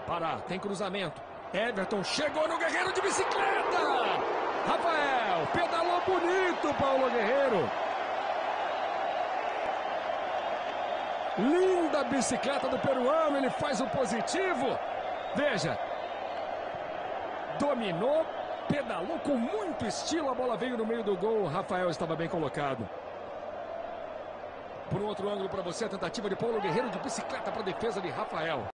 Pará, tem cruzamento. Everton chegou no Guerreiro de bicicleta. Rafael, pedalou bonito, Paulo Guerreiro. Linda bicicleta do peruano, ele faz o positivo. Veja, dominou, pedalou com muito estilo, a bola veio no meio do gol, o Rafael estava bem colocado. Por um outro ângulo para você, a tentativa de Paulo Guerreiro de bicicleta para a defesa de Rafael.